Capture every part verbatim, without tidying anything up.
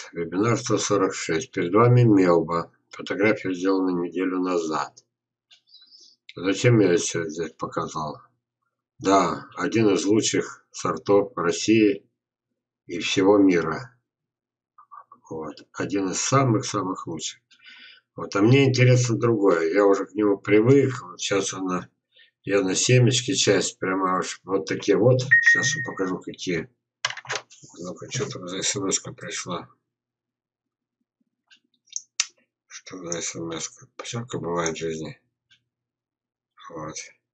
Вебинар сто сорок шесть. Перед вами мелба. Фотография сделана неделю назад. Зачем я все здесь показал? Да, один из лучших сортов России и всего мира. Вот. Один из самых-самых лучших. Вот. А мне интересно другое. Я уже к нему привык. Вот сейчас она, я на семечке часть прямо уж вот такие вот. Сейчас я покажу, какие. Ну-ка, что там за смс-ка пришла? Что за смс-ка? Всякое бывает в жизни. Вот.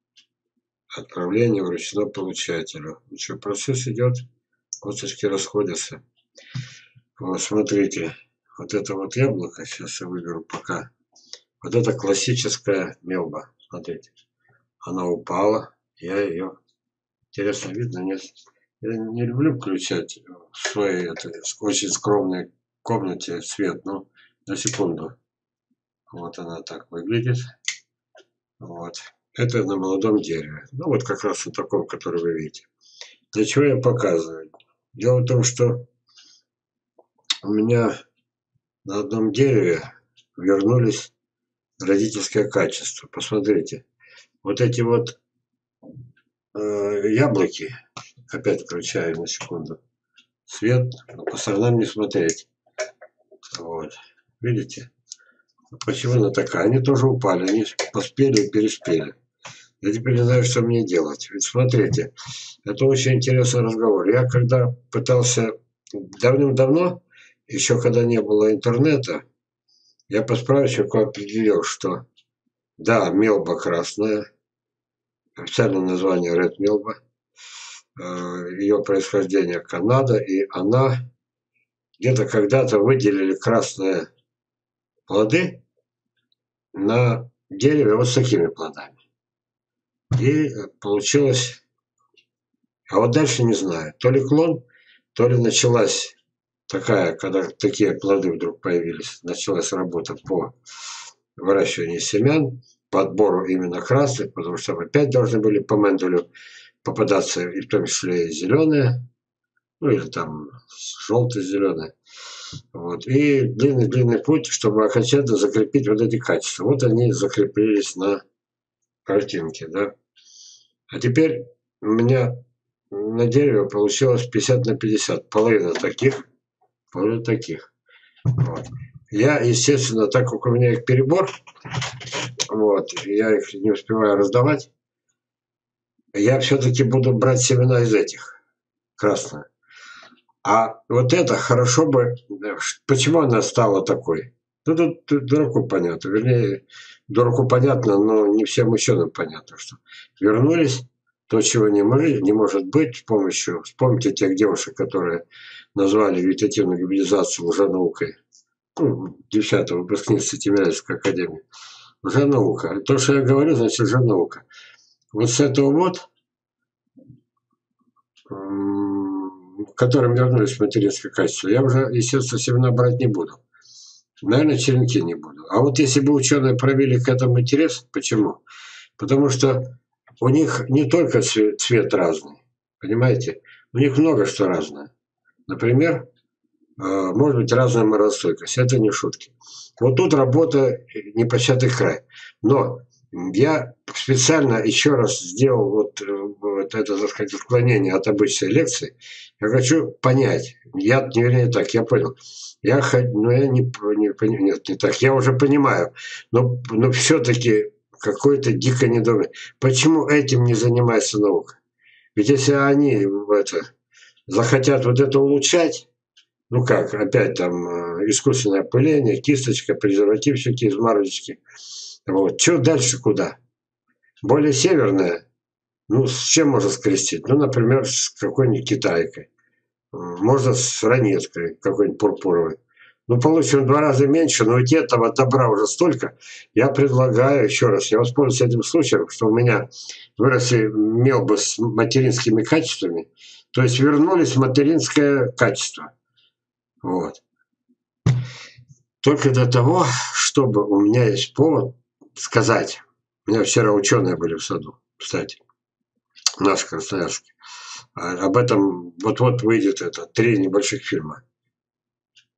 Отправление вручено получателю. Ну что, процесс идет, косточки расходятся. Вот, смотрите, вот это вот яблоко, сейчас я выберу пока. Вот это классическая мелба, смотрите. Она упала, я ее, интересно, видно, нет? Я не люблю включать в своей это, очень скромной комнате свет, но на секунду. Вот она так выглядит. Вот. Это на молодом дереве. Ну вот как раз на таком, который вы видите. Для чего я показываю? Дело в том, что у меня на одном дереве вернулись родительское качество. Посмотрите. Вот эти вот э, яблоки, опять включаю на секунду, свет, но по сторонам не смотреть. Вот. Видите? Почему она такая? Они тоже упали, они поспели и переспели. Я теперь не знаю, что мне делать. Ведь смотрите, это очень интересный разговор. Я когда пытался давным-давно, еще когда не было интернета, я по справочнику определил, что да, мелба красная, официальное название Red Melba, ее происхождение Канада, и она где-то когда-то выделили красные плоды на дереве вот с такими плодами. И получилось, а вот дальше не знаю, то ли клон, то ли началась такая, когда такие плоды вдруг появились, началась работа по выращиванию семян, по отбору именно красных, потому что опять должны были по Менделю попадаться, и в том числе и зеленые, ну или там желто-зеленые. Вот. И длинный-длинный путь, чтобы окончательно закрепить вот эти качества. Вот они закрепились на картинке, да. А теперь у меня на дереве получилось пятьдесят на пятьдесят. Половина таких, половина таких. Вот. Я, естественно, так как у меня их перебор, вот, я их не успеваю раздавать, я все-таки буду брать семена из этих, красных. А вот это хорошо бы, почему она стала такой? Ну, тут, тут дураку понятно, вернее, дураку понятно, но не всем ученым понятно, что вернулись то, чего не, может, не может быть с помощью, вспомните тех девушек, которые назвали вегетативную гибридизацию лженаукой. Ну, девчата, выпускницы Тимирязевской академии. Лженаука. То, что я говорю, значит лженаука. Вот с этого вот, которым вернулись в материнское качество, я уже, естественно, семена брать не буду. Наверное, черенки не буду. А вот если бы ученые проявили к этому интерес, почему? Потому что у них не только цвет, цвет разный, понимаете? У них много что разное. Например, может быть разная морозостойкость. Это не шутки. Вот тут работа непочатый край. Но я специально еще раз сделал вот, вот это, так сказать, отклонение от обычной лекции. Я хочу понять. Я, не вернее так, я понял. Я, ну, я не, не, нет, не так. Я уже понимаю. Но, но все-таки какое-то дикое недоумение. Почему этим не занимается наука? Ведь если они это, захотят вот это улучшать, ну как, опять там искусственное опыление, кисточка, презервативчики из марочки. Вот. Что дальше куда? Более северная. Ну, с чем можно скрестить? Ну, например, с какой-нибудь китайкой. Можно с ранеткой какой-нибудь пурпуровой. Ну, получим в два раза меньше, но ведь этого добра уже столько. Я предлагаю, еще раз, я воспользуюсь этим случаем, что у меня выросли мелбы с материнскими качествами, то есть вернулись в материнское качество. Вот. Только для того, чтобы у меня есть повод сказать. У меня вчера ученые были в саду, кстати, наши красноярские. Об этом вот-вот выйдет это, три небольших фильма.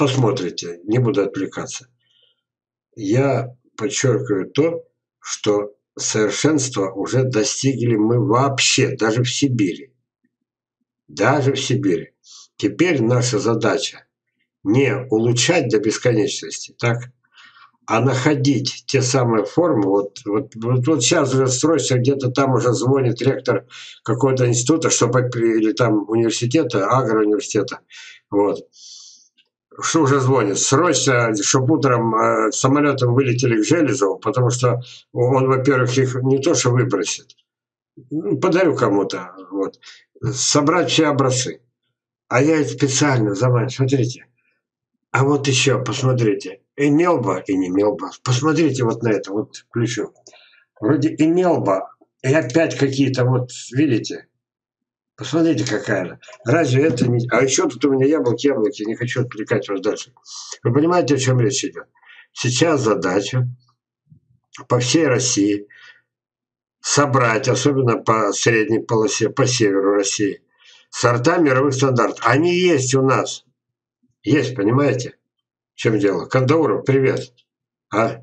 посмотрите, не буду отвлекаться. Я подчеркиваю то, что совершенства уже достигли мы вообще, даже в Сибири. Даже в Сибири. Теперь наша задача не улучшать до бесконечности, так, а находить те самые формы. Вот, вот, вот, вот сейчас уже срочно где-то там уже звонит ректор какого-то института, чтобы, или там университета, агроуниверситета, вот, что уже звонит, срочно, чтобы утром э, самолетом вылетели к Железову, потому что он, во-первых, их не то что выбросит, ну, подарю кому-то, вот, собрать все образцы. А я это специально, забавно, смотрите. А вот еще, посмотрите, имел бы и не имел бы. Посмотрите вот на это, вот включу. Вроде имел бы, и опять какие-то, вот, видите? Посмотрите, какая. Разве это не... А еще тут у меня яблоки, яблоки, не хочу отвлекать вас дальше. Вы понимаете, о чем речь идет? Сейчас задача по всей России собрать, особенно по средней полосе, по северу России, сорта мировых стандартов. Они есть у нас. Есть, понимаете? В чем дело? Кандауров, привет. А?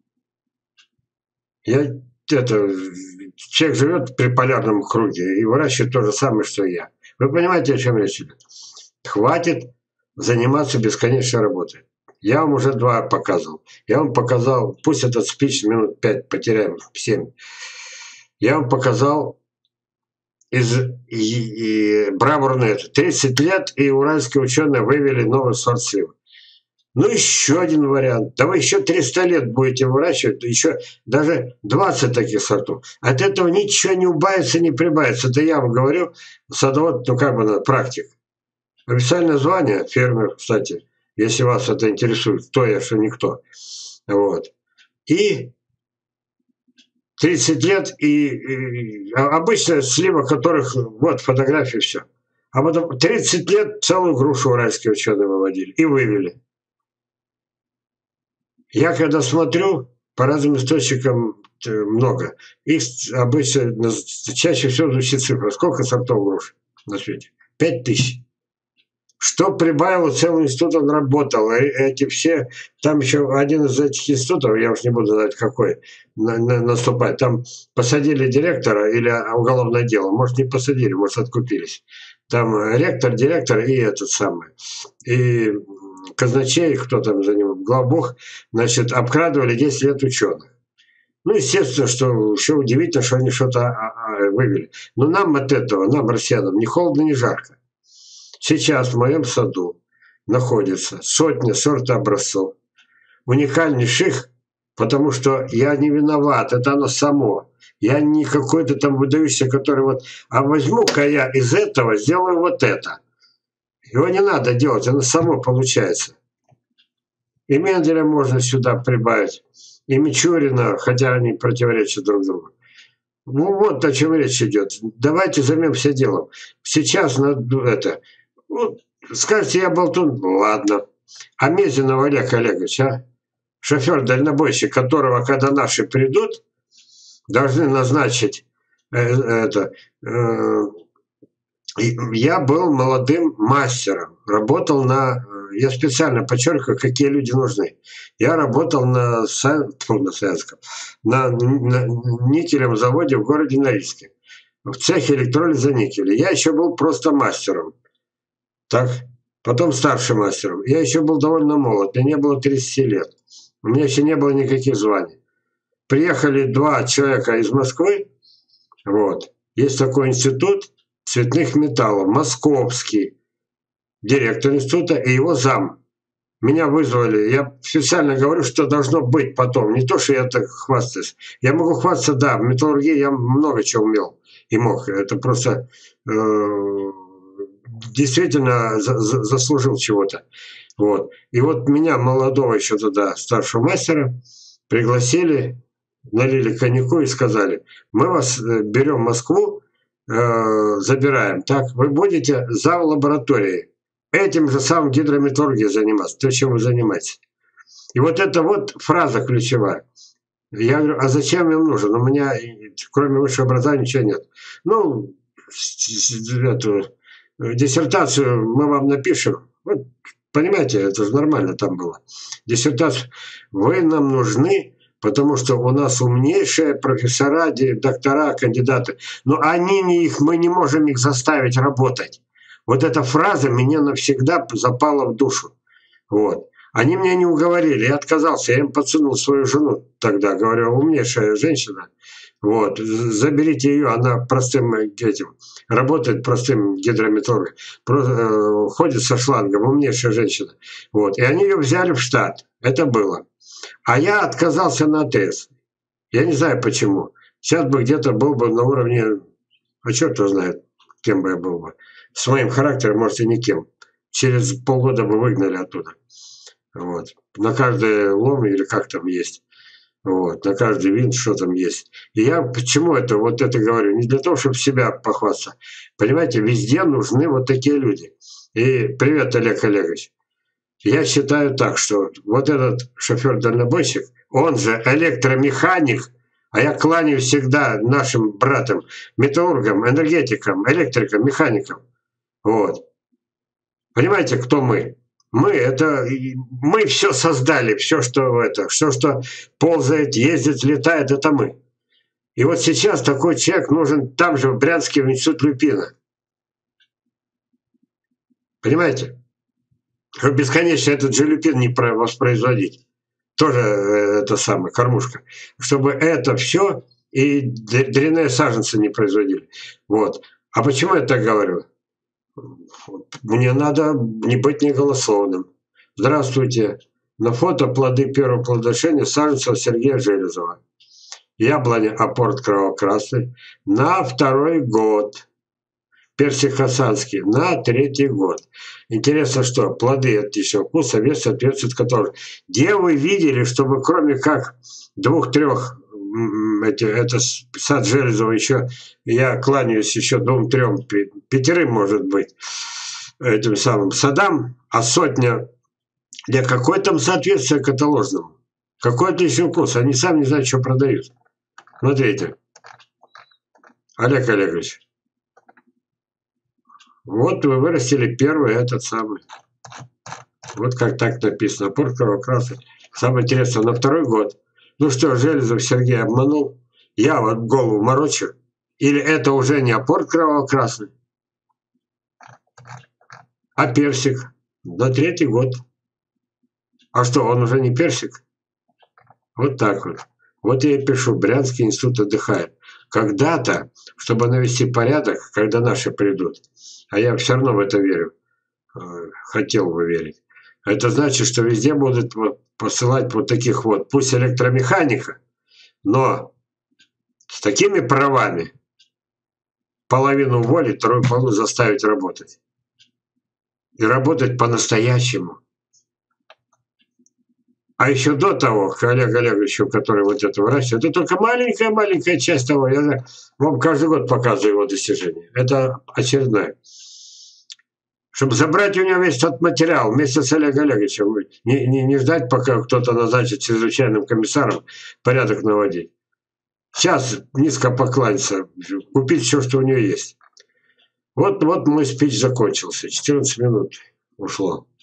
Я это... Человек живет при полярном круге и выращивает то же самое, что и я. Вы понимаете, о чем речь идет? Хватит заниматься бесконечной работой. Я вам уже два показывал. Я вам показал, пусть этот спич минут пять потеряем, семь. Я вам показал из и, и, Бравурнет. тридцать лет, и уральские ученые вывели новый сорт сливы. Ну, еще один вариант. Да вы еще триста лет будете выращивать, еще даже двадцать таких сортов. От этого ничего не убавится, не прибавится. Это я вам говорю, садовод, ну как бы на практик. Официальное звание, фермер, кстати, если вас это интересует, кто я, что никто. Вот. И тридцать лет, и, и обычно слива которых, вот фотографии, все. А потом тридцать лет целую грушу уральские ученые выводили и вывели. Я когда смотрю, по разным источникам много, их обычно, чаще всего звучит цифра. Сколько сортов груш на свете? Пять тысяч. Что прибавило, целый институт он работал. И эти все, там еще один из этих институтов, я уж не буду знать какой, на, на, наступать, там посадили директора или уголовное дело. Может, не посадили, может, откупились. Там ректор, директор и этот самый. И казначей, кто там за ним, главбух, значит, обкрадывали десять лет ученых. Ну, естественно, что еще удивительно, что они что-то вывели. Но нам от этого, нам, россиянам, ни холодно, ни жарко. Сейчас в моем саду находится сотни сорта образцов, уникальнейших, потому что я не виноват, это оно само. Я не какой-то там выдающийся, который вот, а возьму-ка я из этого, сделаю вот это. Его не надо делать, оно само получается. И Менделя можно сюда прибавить, и Мичурина, хотя они противоречат друг другу. Ну вот о чем речь идет. Давайте займемся делом. Сейчас надо это... Ну, скажете, я болтун? Ладно. А Мезенов Олег Олегович, а? Шофер-дальнобойщик, которого, когда наши придут, должны назначить э, это... Э, я был молодым мастером, работал на... Я специально подчеркиваю, какие люди нужны. Я работал на, на советском, на, на никелевом заводе в городе Норильске, в цехе электролиза никеля. Я еще был просто мастером. Так, потом старшим мастером. Я еще был довольно молод, мне не было тридцати лет. У меня еще не было никаких званий. Приехали два человека из Москвы. Вот. Есть такой институт цветных металлов, московский, директор института и его зам. Меня вызвали. Я специально говорю, что должно быть потом. Не то, что я так хвастаюсь. Я могу хвастаться, да, в металлургии я много чего умел и мог. Это просто... Э действительно за, за, заслужил чего-то. Вот. И вот меня, молодого еще туда, старшего мастера, пригласили, налили коньяку и сказали, мы вас берем в Москву, э, забираем, так, вы будете зав. Лабораторией, этим же самым гидрометаллургией заниматься, то, чем вы занимаетесь. И вот это вот фраза ключевая. Я говорю, а зачем им нужен? У меня, кроме высшего образования, ничего нет. Ну, эту... диссертацию мы вам напишем, вот Понимаете, это же нормально там было. Диссертацию. Вы нам нужны, потому что у нас умнейшие профессора, доктора, кандидаты. Но они не их, мы не можем их заставить работать. Вот эта фраза меня навсегда запала в душу. Вот. Они меня не уговорили, я отказался, я им подсунул свою жену тогда, говорю, умнейшая женщина, вот, заберите ее, она простым этим, работает простым гидрометрологом, э, ходит со шлангом, умнейшая женщина, вот, и они ее взяли в штат, это было. А я отказался на АТС, я не знаю почему, сейчас бы где-то был бы на уровне, а черт его знает, кем бы я был бы, с моим характером, может, и никем, через полгода бы выгнали оттуда. Вот. На каждый лом или как там есть. Вот. На каждый винт что там есть. И я почему это вот это говорю? Не для того, чтобы себя похвастаться. Понимаете, везде нужны вот такие люди. И привет, Олег Олегович. Я считаю так, что вот этот шофер-дальнобойщик, он же электромеханик, а я кланяюсь всегда нашим братам, металлургам, энергетикам, электрикам, механикам. Вот. Понимаете, кто мы? Мы это, мы все создали, все, что это, все, что ползает, ездит, летает, это мы. И вот сейчас такой человек нужен там же, в Брянске, в институт Люпина. Понимаете? Бесконечно этот же Люпин не воспроизводить. Тоже это самое, кормушка. Чтобы это все и дрянные саженцы не производили. Вот. А почему я так говорю? Мне надо не быть неголосованным. Здравствуйте. На фото плоды первого плодоношения саженцев Сергея Железова. Яблоня апорт кровокрасный на второй год. Персик хасанский на третий год. Интересно, что плоды отличного вкуса, вес соответствует которым. Где вы видели, чтобы кроме как двух-трех, это, это сад Железова еще, я кланяюсь еще двум-трем, пятерым, может быть, этим самым садам, а сотня, для какой там соответствие каталожному? Какой отличный вкус? Они сами не знают, что продают. Смотрите. Олег Олегович. Вот вы вырастили первый этот самый. Вот как так написано. Апорт кровокрасный. Самое интересное, на второй год. Ну что, Железов Сергей обманул? Я вот голову морочу. Или это уже не апорт кровокрасный, а персик на третий год. А что, он уже не персик? Вот так вот. Вот я и пишу, Брянский институт отдыхает. Когда-то, чтобы навести порядок, когда наши придут, а я все равно в это верю, хотел бы верить, это значит, что везде будут вот посылать вот таких вот, пусть электромеханика, но с такими правами, половину уволить, вторую половину заставить работать. И работать по-настоящему. А еще до того, к Олегу Олеговичу, который вот это выращивает, это только маленькая-маленькая часть того. Я вам каждый год показываю его достижения. Это очередное. Чтобы забрать у него весь тот материал вместе с Олегом Олеговичем. Не, не, не ждать, пока кто-то назначит чрезвычайным комиссаром порядок наводить. Сейчас низко покланяться, купить все, что у него есть. Вот, вот мой спич закончился. четырнадцать минут ушло.